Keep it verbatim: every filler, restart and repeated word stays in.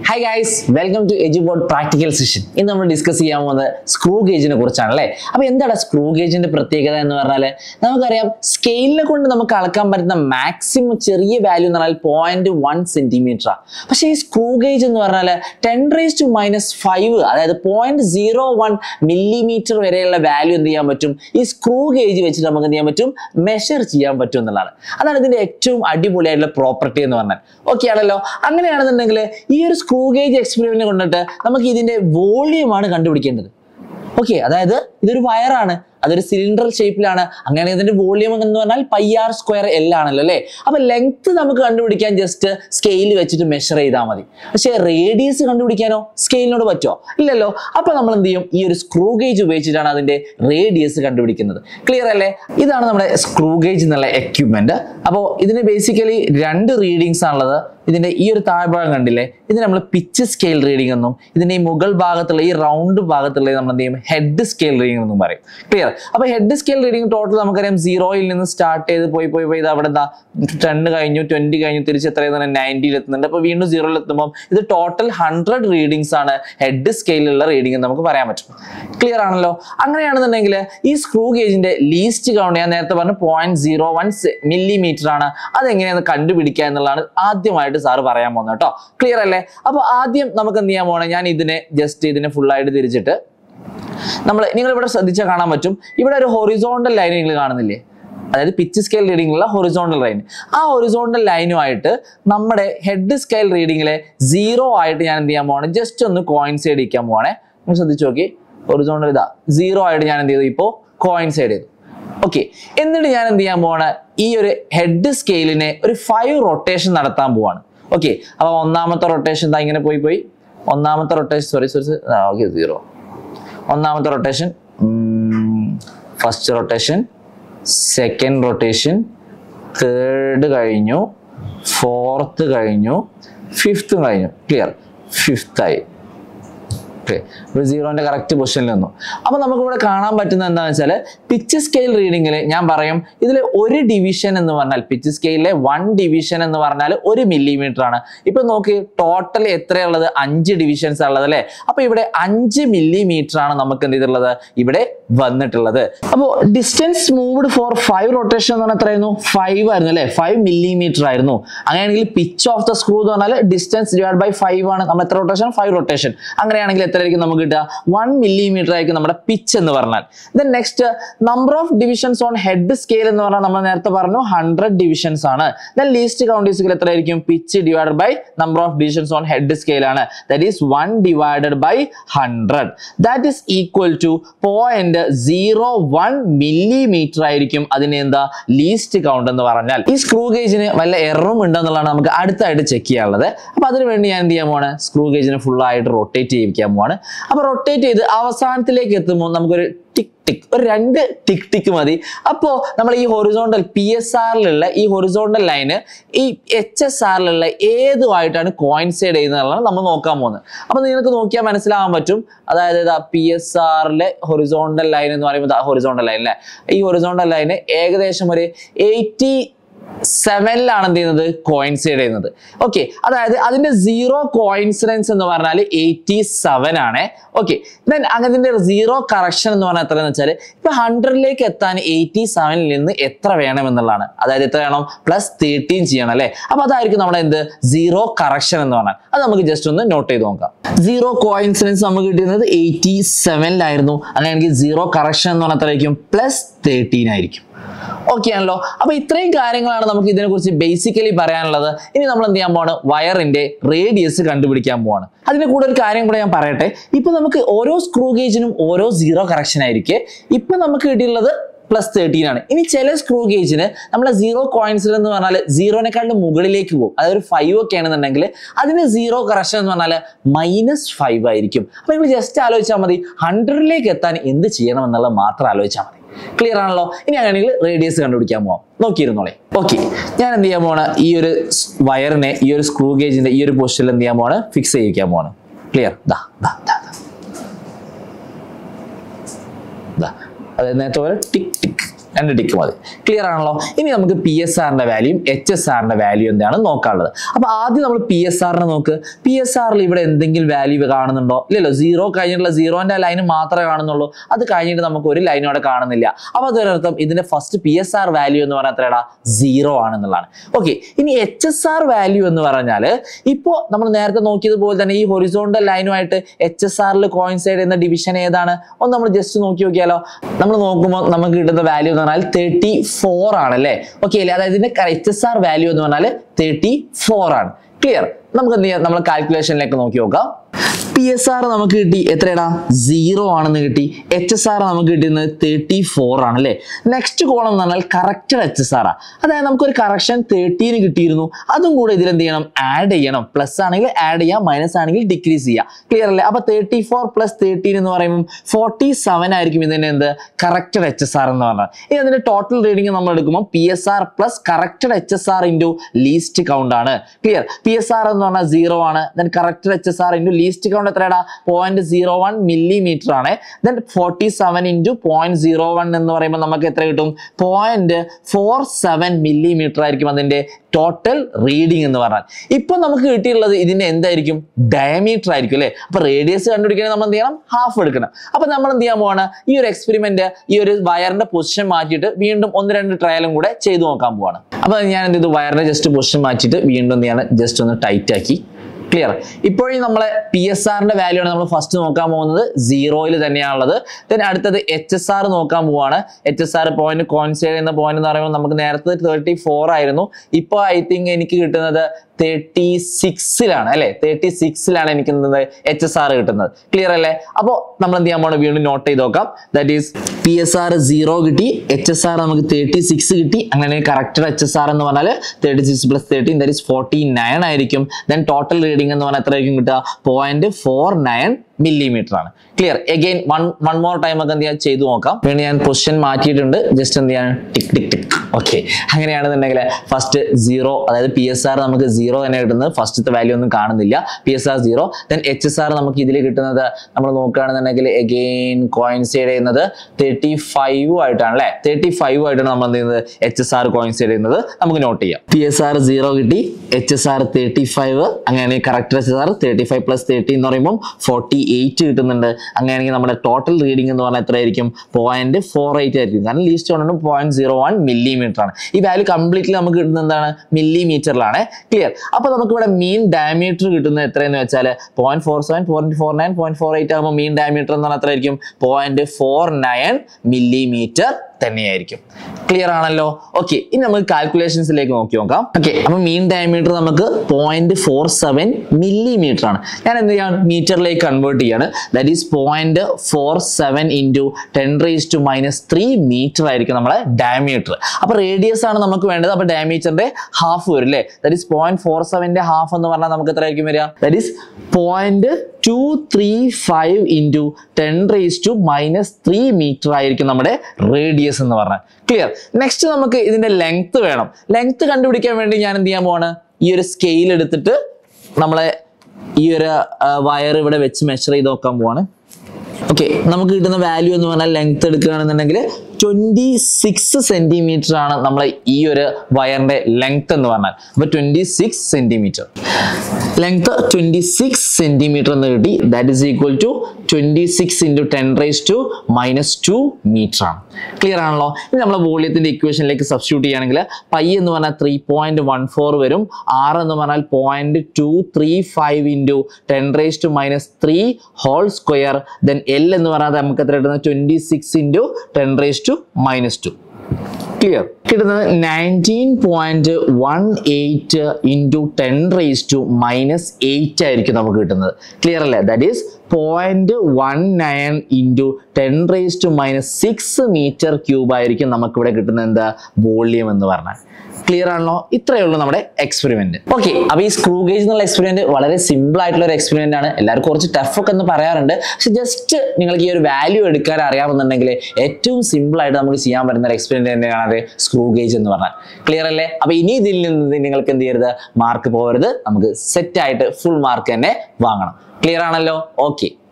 Hi guys, welcome to EduBoard Practical Session. In we discuss the screw gauge. Now, what is screw gauge? Scale the maximum value zero point one centimeter. But screw gauge is ten raised to minus five, that is zero point zero one millimeter value in the screw gauge which measure that is property. Okay, this screw gauge experiment കൊണ്ടിട്ട് നമുക്ക് ഇതിന്റെ volume ആണ് കണ്ടുപിടിക്കേണ്ടത്. Okay, അതായത് ഇതൊരു wire ആണ്, അതൊരു cylinder ഷേപ്പിലാണ്. അങ്ങനെ ഇതിന്റെ വോളിയം എന്ന് പറഞ്ഞാൽ പൈ ആർ സ്ക്വയർ എൽ ആണല്ലോ അല്ലേ. അപ്പൊ ലെങ്ത് നമുക്ക് കണ്ടുപിടിക്കാൻ ജസ്റ്റ് സ്കെയിൽ വെച്ചിട്ട് മെഷർ ചെയ്താൽ മതി. പക്ഷേ റേഡിയസ് കണ്ടുപിടിക്കാനോ സ്കെയിലിനോട് പറ്റുമോ? ഇല്ലല്ലോ. അപ്പൊ നമ്മൾ എന്ത് ചെയ്യും? ഈ ഒരു സ്ക്രൂ ഗേജ് ഉപയോഗിച്ചിട്ടാണ് അതിന്റെ റേഡിയസ് കണ്ടുപിടിക്കുന്നത്. ക്ലിയർ അല്ലേ? ഇതാണ് നമ്മുടെ സ്ക്രൂ ഗേജ് എന്നുള്ള എക്യുപ്മെന്റ്. അപ്പോൾ ഇതിന് ബേസിക്കലി രണ്ട് റീഡിങ്സ് ആണുള്ളത്. ഇതിന്റെ ഈ ഒരു താഴ്ഭാഗം കണ്ടില്ലേ, ഇത് നമ്മൾ പിച്ച് സ്കെയിൽ റീഡിംഗ് എന്നും ഇതിന്റെ ഈ മുകൾ ഭാഗത്തുള്ള ഈ റൗണ്ട് ഭാഗത്തുള്ള നമ്മൾ എന്ത് ചെയ്യും? ഹെഡ് സ്കെയിൽ റീഡിംഗ് എന്നും പറയും. ക്ലിയർ? അപ്പൊ ഹെഡ് സ്കെയിൽ റീഡിംഗ് ടോട്ടൽ നമുക്കറിയാം സീറോയിൽ നിന്ന് സ്റ്റാർട്ട് ചെയ്ത് പോയി പോയി പോയി ഇത് അവിടെ എന്താ ടെൻ കഴിഞ്ഞു, ട്വന്റി കഴിഞ്ഞു, തിരിച്ച് എത്രയാണ് നയൻറ്റിയിൽ എത്തുന്നുണ്ട്. അപ്പൊ വീണ്ടും സീറോയിൽ എത്തുമ്പോൾ ഇത് ടോട്ടൽ ഹൺഡ്രഡ് റീഡിങ്സ് ആണ് ഹെഡ് സ്കെയിലുള്ള റീഡിംഗ് എന്ന് നമുക്ക് പറയാൻ പറ്റും. ക്ലിയർ ആണല്ലോ? അങ്ങനെയാണെന്നുണ്ടെങ്കിൽ ഈ സ്ക്രൂ ഗേജിന്റെ ലീസ്റ്റ് കൗണ്ട് ഞാൻ നേരത്തെ പറഞ്ഞു പോയിന്റ് സീറോ വൺ മില്ലിമീറ്റർ ആണ്. അതെങ്ങനെയാണ് കണ്ടുപിടിക്കുക എന്നുള്ളതാണ് ആദ്യമായിട്ട് സാറ് പറയാൻ പോകുന്നത് കേട്ടോ. ക്ലിയർ അല്ലേ? അപ്പൊ ആദ്യം നമുക്ക് എന്ത് ചെയ്യാൻ പോകണം, ഞാൻ ഇതിനെ ജസ്റ്റ് ഇതിനെ ഫുൾ ആയിട്ട് തിരിച്ചിട്ട് നമ്മൾ നിങ്ങൾ ഇവിടെ ശ്രദ്ധിച്ചാൽ കാണാൻ പറ്റും, ഇവിടെ ഒരു ഹൊറിസോണ്ടൽ ലൈൻ നിങ്ങൾ കാണുന്നില്ലേ, അതായത് പിച്ച് സ്കെയിൽ റീഡിംഗിലുള്ള ഹൊറിസോണ്ടൽ ലൈൻ. ആ ഹൊറിസോണ്ടൽ ലൈനുമായിട്ട് നമ്മുടെ ഹെഡ് സ്കെയിൽ റീഡിംഗിലെ സീറോ ആയിട്ട് ഞാൻ എന്ത് ചെയ്യാൻ പോവാണ്, ജസ്റ്റ് ഒന്ന് കോയിൻസൈഡ് ചെയ്യിക്കാൻ പോവാണേ. നിങ്ങൾ ശ്രദ്ധിച്ചു നോക്കി, ഹൊറിസോണ്ടൽ ഇതാ സീറോ ആയിട്ട് ഞാൻ എന്ത് ചെയ്തു, ഇപ്പോൾ കോയിൻസൈഡ് ചെയ്തു. ഓക്കെ, എന്നിട്ട് ഞാൻ എന്ത് ചെയ്യാൻ പോവാണ്, ഈ ഒരു ഹെഡ് സ്കെയിലിനെ ഒരു ഫൈവ് റൊട്ടേഷൻ നടത്താൻ പോവാണ്. ഓക്കെ, അപ്പൊ ഒന്നാമത്തെ റൊട്ടേഷൻ എന്താ ഇങ്ങനെ പോയി പോയി ഒന്നാമത്തെ rotation sorry sorry okay zero ഒന്നാമത്തെ rotation, first rotation, second rotation, third കഴിഞ്ഞു, ഫോർത്ത് കഴിഞ്ഞു, ഫിഫ്ത്ത് കഴിഞ്ഞു. ക്ലിയർ? ഫിഫ്ത്തായി. സീറോന്റെ കറക്റ്റ് പൊസിഷനിൽ നിന്നു. അപ്പൊ നമുക്ക് ഇവിടെ കാണാൻ പറ്റുന്നത് എന്താണെന്ന് വെച്ചാൽ പിച്ച് സ്കെയിൽ റീഡിംഗിൽ ഞാൻ പറയും ഇതിൽ ഒരു ഡിവിഷൻ എന്ന് പറഞ്ഞാൽ പിച്ച് സ്കെയിലിലെ വൺ ഡിവിഷൻ എന്ന് പറഞ്ഞാൽ ഒരു മില്ലിമീറ്റർ ആണ്. ഇപ്പൊ നോക്കി ടോട്ടൽ എത്രയുള്ളത്, അഞ്ച് ഡിവിഷൻസ് ഉള്ളത് അല്ലെ. അപ്പൊ ഇവിടെ അഞ്ച് മില്ലിമീറ്റർ ആണ് നമുക്ക് എന്ത് ചെയ്തിട്ടുള്ളത്, ഇവിടെ വന്നിട്ടുള്ളത്. അപ്പോ distance moved four five rotation എന്ന് പറഞ്ഞാൽ എത്രയായിരുന്നു, ഫൈവ് ആയിരുന്നു അല്ലെ, ഫൈവ് മില്ലിമീറ്റർ ആയിരുന്നു. അങ്ങനെയാണെങ്കിൽ പിച്ച് ഓഫ് ദ സ്ക്രൂ എന്ന് പറഞ്ഞാൽ ഡിസ്റ്റൻസ് ഡിവൈഡ് ബൈ ഫൈവ് ആണ്. നമ്മൾ എത്ര റൊട്ടേഷൻ, ഫൈവ് റൊട്ടേഷൻ. അങ്ങനെയാണെങ്കിൽ എത്ര ആയിരിക്കും നമുക്ക് കിട്ടുക, വൺ മില്ലിമീറ്റർ ആയിരിക്കും നമ്മുടെ പിച്ച് എന്ന് പറഞ്ഞാൽ. Then next number of divisions on head scale എന്ന് പറഞ്ഞാൽ നമ്മൾ നേരത്തെ പറഞ്ഞു ഹൺഡ്രഡ് ഡിവിഷൻസ് ആണ്. ദെൻ ലീസ്റ്റ് കൗണ്ട് ഈസ് എത്ര ആയിരിക്കും, pitch divided by number of divisions on head scale ആണ്. That is one divided by hundred. That is equal to point zero one millimetre ആയിരിക്കും അതിന് എന്താ ലീസ്റ്റ് കൗണ്ട് എന്ന് പറഞ്ഞാൽ. ഈ സ്ക്രൂ ഗേജിന് വല്ല എററും ഉണ്ടെന്നുള്ളതാണ് നമുക്ക് അടുത്തായിട്ട് ചെക്ക് ചെയ്യാനുള്ളത്. അപ്പൊ അതിന് വേണ്ടി ഞാൻ എന്ത് ചെയ്യാൻ പോവാണ്, സ്ക്രൂ ഗേജിനെ ഫുൾ ആയിട്ട് റൊട്ടേറ്റ് ചെയ്യിക്കാൻ പോവാണ്. അപ്പൊ റൊട്ടേറ്റ് ചെയ്ത് അവസാനത്തിലേക്ക് എത്തുമ്പോൾ നമുക്കൊരു ടിക് ടിക് ഒരു രണ്ട് ടിക് ടിക്ക് മതി. അപ്പോൾ നമ്മൾ ഈ ഹൊറിസോണ്ടൽ പി എസ് ആറിലുള്ള ഈ ഹൊറിസോണ്ടൽ ലൈന് ഈ എച്ച് എസ് ആറിലുള്ള ഏതുമായിട്ടാണ് കോയിൻസൈഡ് ചെയ്യുന്നതാണ് നമ്മൾ നോക്കാൻ പോകുന്നത്. അപ്പൊ നിങ്ങൾക്ക് നോക്കിയാൽ മനസ്സിലാവാൻ പറ്റും, അതായത് പി എസ് ആറിലെ ഹൊറിസോണ്ടൽ ലൈൻ എന്ന് പറയുമ്പോൾ ഹൊറിസോണ്ടൽ ലൈൻ അല്ലേ, ഈ ഹൊറിസോണ്ടൽ ലൈന് ഏകദേശം ഒരു എയ്റ്റി സെവനിലാണ് എന്ത് ചെയ്യുന്നത്, കോയിൻസൈഡ് ചെയ്യുന്നത്. ഓക്കെ, അതായത് അതിന്റെ സീറോ കോയിൻസിഡൻസ് എന്ന് പറഞ്ഞാൽ എയ്റ്റി സെവൻ ആണ്. ഓക്കെ, ദെൻ അങ്ങനത്തെ സീറോ കറക്ഷൻ എന്ന് പറഞ്ഞാൽ എത്രയെന്ന് വെച്ചാൽ ഇപ്പൊ ഹൺഡ്രഡിലേക്ക് എത്താൻ എയ്റ്റി സെവനിൽ നിന്ന് എത്ര വേണം എന്നുള്ളതാണ്. അതായത് എത്ര വേണം, പ്ലസ് തേർട്ടീൻ ചെയ്യണം അല്ലെ. അപ്പൊ അതായിരിക്കും നമ്മുടെ എന്ത് സീറോ കറക്ഷൻ എന്ന് പറഞ്ഞാൽ. അത് നമുക്ക് ജസ്റ്റ് ഒന്ന് നോട്ട് ചെയ്ത് നോക്കാം. സീറോ കോയിൻസിഡൻസ് നമുക്ക് കിട്ടുന്നത് എയ്റ്റി സെവനിലായിരുന്നു. അങ്ങനെയാണെങ്കിൽ സീറോ കറക്ഷൻ എന്ന് പറഞ്ഞാൽ എത്രയായിരിക്കും, പ്ലസ് തേർട്ടീൻ ആയിരിക്കും. ഓക്കെ ആണല്ലോ? അപ്പൊ ഇത്രയും കാര്യങ്ങളാണ് നമുക്ക് ഇതിനെ കുറിച്ച് ബേസിക്കലി പറയാനുള്ളത്. ഇനി നമ്മൾ എന്ത് ചെയ്യാൻ പോവാണ്, വയറിന്റെ റേഡിയസ് കണ്ടുപിടിക്കാൻ പോവാണ്. അതിന് കൂടെ ഒരു കാര്യം കൂടെ ഞാൻ പറയട്ടെ. ഇപ്പൊ നമുക്ക് ഓരോ സ്ക്രൂ ഗേജിനും ഓരോ സീറോ കറക്ഷൻ ആയിരിക്കും. ഇപ്പൊ നമുക്ക് കിട്ടിയുള്ളത് പ്ലസ് തേർട്ടീൻ ആണ്. ഇനി ചില സ്ക്രൂ ഗേജിന് നമ്മളെ സീറോ കോയിൻസിൽ എന്ന് പറഞ്ഞാൽ സീറോനെക്കാളും മുകളിലേക്ക് പോകും. അതായത് ഫൈവ് ഒക്കെ ആണെന്നുണ്ടെങ്കിൽ അതിന് സീറോ കറക്ഷൻ എന്ന് പറഞ്ഞാൽ മൈനസ് ഫൈവ് ആയിരിക്കും. അപ്പൊ നിങ്ങൾ ജസ്റ്റ് ആലോചിച്ചാൽ മതി, ഹൺഡ്രഡിലേക്ക് എത്താൻ എന്ത് ചെയ്യണം എന്നുള്ളത് മാത്രം ആലോചിച്ചാൽ മതി. ക്ലിയർ ആണല്ലോ? ഇനി അങ്ങനെയാണെങ്കിൽ റേഡിയസ് കണ്ടുപിടിക്കാൻ പോവാം. നോക്കിയിരുന്നോളെ. ഓക്കെ, ഞാൻ എന്ത് ചെയ്യാൻ പോവാണ്, ഈ ഒരു വയറിനെ ഈ ഒരു സ്ക്രൂ ഗേജിന്റെ ഈ ഒരു പൊസിഷനിൽ എന്ത് ചെയ്യാൻ പോവാണ്, ഫിക്സ് ചെയ്യിക്കാൻ പോവാണ്. ക്ലിയർ? ദാ ദാ ദാ ദാ അതായത് നേരത്തെ പോലെ ടിക് ടിക് രണ്ട് ടിക്ക് മതി. ക്ലിയർ ആണല്ലോ? ഇനി നമുക്ക് പി എസ് ആറിന്റെ വാല്യൂ എച്ച് എസ് ആറിന്റെ വാല്യൂ എന്താണ് നോക്കാനുള്ളത്. അപ്പൊ ആദ്യം നമ്മൾ പി എസ് ആറിനെ നോക്ക്. പി എസ് ആറിൽ ഇവിടെ എന്തെങ്കിലും വാല്യൂ കാണുന്നുണ്ടോ? ഇല്ലല്ലോ. സീറോ കഴിഞ്ഞിട്ടുള്ള സീറോന്റെ ലൈന് മാത്രമേ കാണുന്നുള്ളൂ. അത് കഴിഞ്ഞിട്ട് നമുക്ക് ഒരു ലൈനും അവിടെ കാണുന്നില്ല. അപ്പൊ അതിനർത്ഥം ഇതിന്റെ first P S R value എന്ന് പറഞ്ഞാൽ എത്രയാണ്? സീറോ ആണെന്നുള്ളതാണ്. ഓക്കെ, ഇനി എച്ച് എസ് ആർ വാല്യൂ എന്ന് പറഞ്ഞാല് ഇപ്പോ നമ്മൾ നേരത്തെ നോക്കിയതുപോലെ തന്നെ ഈ ഹൊറിസോണ്ടൽ ലൈനുമായിട്ട് എച്ച് എസ് ആറിൽ കോയിൻസൈഡ് ചെയ്യുന്ന ഡിവിഷൻ ഏതാണ്? ഒന്ന് നമ്മൾ ജസ്റ്റ് നോക്കി നോക്കിയാലോ. നമ്മൾ നോക്കുമ്പോൾ നമുക്ക് കിട്ടുന്ന വാല്യൂ എന്ന് പറഞ്ഞാൽ തേർട്ടി ഫോർ ആണ് അല്ലേ? ഓക്കെ അല്ലേ? അതായത് ഇതിന്റെ എച്ച് എസ് ആർ വാല്യൂ എന്ന് പറഞ്ഞാൽ തേർട്ടി ഫോർ ആണ്. ക്ലിയർ? നമുക്ക് എന്ത് ചെയ്യാം? നമ്മൾ കാൽക്കുലേഷനിലേക്ക് നോക്കി നോക്കാം. പി എസ് ആർ നമുക്ക് കിട്ടി എത്രയാടാ? സീറോ ആണെന്ന് കിട്ടി. എച്ച് എസ് ആർ നമുക്ക് കിട്ടുന്നത് തേർട്ടി ഫോർ ആണ് അല്ലേ? നെക്സ്റ്റ് കോളം എന്ന് പറഞ്ഞാൽ കറക്റ്റഡ് എച്ച് എസ് ആർ ആ. അതായത് നമുക്കൊരു കറക്ഷൻ തേർട്ടീന് കിട്ടിയിരുന്നു. അതും കൂടെ ഇതിൽ എന്ത് ചെയ്യണം? ആഡ് ചെയ്യണം. പ്ലസ് ആണെങ്കിൽ ആഡ് ചെയ്യാം, മൈനസ് ആണെങ്കിൽ ഡിക്രീസ് ചെയ്യാം. ക്ലിയർ അല്ലേ? അപ്പൊ തേർട്ടി ഫോർ പ്ലസ് തേർട്ടീൻ എന്ന് പറയുമ്പോൾ ഫോർട്ടി സെവൻ ആയിരിക്കും ഇതിന്റെ എന്ത്? കറക്റ്റഡ് എച്ച് എസ് ആർ എന്ന് പറഞ്ഞാൽ. ഇനി അതിന്റെ ടോട്ടൽ റീഡിംഗ് നമ്മൾ എടുക്കുമ്പോൾ P S R plus corrected H S R into least count ആണ്. ക്ലിയർ? പി എസ് ആർ എന്ന് പറഞ്ഞാൽ സീറോ ആണ്. Then corrected H S R into least count എത്രയാടാ? പോയിന്റ് സീറോ വൺ മില്ലിമീറ്റർ ആണ്. Then forty seven into point zero one എന്ന് പറയുമ്പോൾ നമുക്ക് എത്ര കിട്ടും? പോയിന്റ് ഫോർ സെവൻ മില്ലിമീറ്റർ ആയിരിക്കും അതിന്റെ ടോട്ടൽ റീഡിംഗ് എന്ന് പറഞ്ഞാൽ. ഇപ്പൊ നമുക്ക് കിട്ടിയിട്ടുള്ളത് ഇതിന്റെ എന്തായിരിക്കും? ഡയമീറ്റർ ആയിരിക്കും അല്ലെ? അപ്പൊ റേഡിയസ് കണ്ടുപിടിക്കണമെങ്കിൽ നമ്മൾ എന്ത് ചെയ്യണം? ഹാഫ് എടുക്കണം. അപ്പൊ നമ്മൾ എന്ത് ചെയ്യാൻ പോവാണ്? ഈ ഒരു എക്സ്പെരിമെന്റ് ഈ ഒരു വയറിന്റെ പൊസിഷൻ മാറ്റിയിട്ട് വീണ്ടും ഒന്ന് രണ്ട് ട്രയലും കൂടെ ചെയ്തു നോക്കാൻ പോവാണ്. അപ്പൊ ഞാൻ എന്ത് ചെയ്തു? വയറിന്റെ ജസ്റ്റ് പൊസിഷൻ മാറ്റിയിട്ട് വീണ്ടും എന്ത് ചെയ്യാണ്? ജസ്റ്റ് ഒന്ന് ടൈറ്റ് ആക്കി. ക്ലിയർ? ഇപ്പോഴും നമ്മളെ പി എസ് ആറിന്റെ വാല്യൂ ആണ് നമ്മൾ ഫസ്റ്റ് നോക്കാൻ പോകുന്നത്. സീറോയിൽ തന്നെയാണുള്ളത്. ദെൻ അടുത്തത് എച്ച് എസ് ആർ നോക്കാൻ പോവാണ്. H S R point coincide ചെയ്യുന്ന പോയിന്റ് എന്ന് പറയുമ്പോൾ നമുക്ക് നേരത്തെ തേർട്ടി ഫോർ ആയിരുന്നു. ഇപ്പൊ ഐ തിങ്ക് എനിക്ക് കിട്ടുന്നത് തേർട്ടി സിക്സിലാണ് അല്ലെ? തേർട്ടി സിക്സിലാണ് എനിക്ക് എന്ത് എച്ച് എസ് ആർ കിട്ടുന്നത്. ക്ലിയർ അല്ലേ? അപ്പോൾ നമ്മൾ എന്ത് ചെയ്യാൻ പോകണം? വീണ്ടും നോട്ട് ചെയ്ത് നോക്കാം. That is P S R zero കിട്ടി, എച്ച് എസ് ആർ നമുക്ക് തേർട്ടി സിക്സ് കിട്ടി. അങ്ങനെ കറക്റ്റ് എച്ച് എസ് ആർ എന്ന് പറഞ്ഞാൽ thirty six plus thirteen that is forty nine ആയിരിക്കും. ദെൻ ടോട്ടൽ റീഡിംഗ് എന്ന് പറഞ്ഞാൽ എത്രയായിരിക്കും കിട്ടുക? പോയിന്റ് ഫോർ നയൻ മില്ലിമീറ്റർ ആണ്. Clear? Again one one more time ഒക്കെ എന്ത് ചെയ്യാൻ ചെയ്തു നോക്കാം. വീണ്ടും ഞാൻ പൊസിഷൻ മാറ്റിയിട്ടുണ്ട്. ജസ്റ്റ് എന്ത് ചെയ്യാൻ? Tick tick tick. ഓക്കെ, അങ്ങനെയാണെന്നുണ്ടെങ്കിൽ ഫസ്റ്റ് സീറോ, അതായത് പി എസ് ആർ നമുക്ക് സീറോ തന്നെ കിട്ടുന്നത്. ഫസ്റ്റത്തെ വാല്യൂ ഒന്നും കാണുന്നില്ല. P S R zero. Then H S R നമുക്ക് ഇതിൽ കിട്ടുന്നത് നമ്മൾ നോക്കുകയാണെന്നുണ്ടെങ്കിൽ അഗെയിൻ കോയിൻസൈഡ് ചെയ്യുന്നത് തേർട്ടി ഫൈവ് ആയിട്ടാണ് അല്ലെ? തേർട്ടി ഫൈവ് ആയിട്ടാണ് നമ്മൾ എന്ത് ചെയ്യുന്നത്? എച്ച് എസ് ആർ കോയിൻസൈഡ് ചെയ്യുന്നത്. നമുക്ക് നോട്ട് ചെയ്യാം. പി എസ് ആർ സീറോ കിട്ടി, H S R thirty five. അങ്ങനെയാണെങ്കിൽ correct H S R thirty five plus thirty എന്ന് പറയുമ്പോൾ ഫോർട്ടി എയ്റ്റ് കിട്ടുന്നുണ്ട്. അങ്ങനെയാണെങ്കിൽ നമ്മുടെ ടോട്ടൽ റീഡിംഗ് എന്ന് പറഞ്ഞാൽ എത്രയായിരിക്കും? പോയിന്റ് ഫോർ എയ്റ്റ് ആയിരിക്കും. കാരണം ലീസ്റ്റ് കൊണ്ടും പോയിന്റ് സീറോ വൺ മില്ലിമീറ്റർ ആണ്. ഈ വാല്യൂ കംപ്ലീറ്റ്ലി നമുക്ക് കിട്ടുന്നത് എന്താണ്? മില്ലിമീറ്ററിലാണ്. ക്ലിയർ? അപ്പൊ നമുക്ക് ഇവിടെ മീൻ ഡയമീറ്റർ കിട്ടുന്നത് എത്രയെന്ന് വെച്ചാൽ point four seven point four nine point four eight ആകുമ്പോൾ മീൻ ഡയമീറ്റർ എന്ന് പറഞ്ഞാൽ എത്രയായിരിക്കും? പോയിന്റ് ഫോർ നയൻ മില്ലിമീറ്റർ തന്നെയായിരിക്കും. ക്ലിയർ ആണല്ലോ? ഓക്കെ, ഇനി നമുക്ക് കാൽക്കുലേഷൻസിലേക്ക് നോക്കി നോക്കാം. ഓക്കെ, അപ്പൊ മീൻ ഡയമീറ്റർ നമുക്ക് പോയിന്റ് ഫോർ സെവൻ മില്ലിമീറ്റർ ആണ്. ഞാൻ എന്ത് ചെയ്യാണ്? മീറ്ററിലേക്ക് കൺവേർട്ട് ചെയ്യാണ്. That is point four seven into ten raise to minus three metre ആയിരിക്കും നമ്മളെ ഡയമീറ്റർ. അപ്പൊ റേഡിയസ് ആണ് നമുക്ക് വേണ്ടത്. അപ്പൊ ഡയമീറ്ററിന്റെ ഹാഫ് വരും അല്ലേ? ദാറ്റ് ഈസ് പോയിന്റ് ഫോർ സെവന്റെ ഹാഫ് എന്ന് പറഞ്ഞാൽ നമുക്ക് എത്ര ആയിരിക്കും വരിക? That is point two three five into ten raise to minus three metre ആയിരിക്കും നമ്മുടെ റേഡിയസ് എന്ന് പറഞ്ഞാൽ. ക്ലിയർ? നെക്സ്റ്റ് നമുക്ക് ഇതിന്റെ ലെങ്ത് വേണം. ലെങ്ത് കണ്ടുപിടിക്കാൻ വേണ്ടി ഞാൻ എന്ത് ചെയ്യാൻ പോവാണ്? ഈ ഒരു സ്കെയിൽ എടുത്തിട്ട് നമ്മളെ ഈ ഒരു വയർ ഇവിടെ വെച്ച് മെഷർ ചെയ്ത് നോക്കാൻ പോവാണ്. ഓക്കെ, നമുക്ക് കിട്ടുന്ന വാല്യൂ എന്ന് പറഞ്ഞാൽ ലെങ്ത് എടുക്കുകയാണെന്നുണ്ടെങ്കിൽ ട്വന്റി സിക്സ് സെന്റിമീറ്റർ ആണ് നമ്മളെ ഈ ഒരു വയറിന്റെ ലെങ്ത് എന്ന് പറഞ്ഞാൽ. അപ്പൊ twenty six centimetre length twenty six centimetre എന്ന് കിട്ടി. That is equal to twenty six into ten raise to minus two metre ആണ്. ക്ലിയർ ആണല്ലോ? ഇനി നമ്മൾ വോളിയത്തിന്റെ ഇക്വേഷനിലേക്ക് സബ്സ്റ്റിറ്റ്യൂട്ട് ചെയ്യുകയാണെങ്കിൽ പൈ എന്ന് പറഞ്ഞാൽ ത്രീ പോയിന്റ് വൺ ഫോർ വരും. ആർ എന്ന് പറഞ്ഞാൽ point two three five into ten raise to minus three whole square. Then L എന്ന് പറഞ്ഞാൽ നമുക്ക് എത്ര കിട്ടുന്നത്? Twenty six into ten raise to minus two. Clear? കിട്ടുന്നത് nineteen point one eight into ten raise to minus eight ആയിരിക്കും നമുക്ക് കിട്ടുന്നത്. Clear അല്ലേ? That is point one nine into ten raise to minus six metre cube ആയിരിക്കും നമുക്കിവിടെ കിട്ടുന്ന എന്താ? Volume എന്ന് പറഞ്ഞാൽ. ക്ലിയർ ആണല്ലോ? ഇത്രയേ ഉള്ളൂ നമ്മുടെ എക്സ്പെരിമെന്റ്. ഓക്കെ, അപ്പൊ ഈ സ്ക്രൂ ഗേജ് എന്നുള്ള എക്സ്പെരിമെന്റ് വളരെ സിമ്പിൾ ആയിട്ടുള്ള ഒരു എക്സ്പെരിമെന്റ് ആണ്. എല്ലാവർക്കും കുറച്ച് ടഫ് ഒക്കെ എന്ന് പറയാറുണ്ട്. പക്ഷെ ജസ്റ്റ് നിങ്ങൾക്ക് ഈ ഒരു വാല്യൂ എടുക്കാൻ അറിയാമെന്നുണ്ടെങ്കിൽ ഏറ്റവും സിമ്പിൾ ആയിട്ട് നമുക്ക് ചെയ്യാൻ പറ്റുന്ന ഒരു എക്സ്പെരിമെന്റ് തന്നെയാണ് സ്ക്രൂ ഗേജ് എന്ന് പറഞ്ഞാൽ. ക്ലിയർ അല്ലേ? അപ്പൊ ഇനി ഇതിൽ നിന്ന് നിങ്ങൾക്ക് എന്ത് ചെയ്യരുത്? മാർക്ക് പോകരുത്. നമുക്ക് സെറ്റ് ആയിട്ട് ഫുൾ മാർക്ക് തന്നെ വാങ്ങണം. ക്ലിയർ ആണല്ലോ? ഓക്കെ.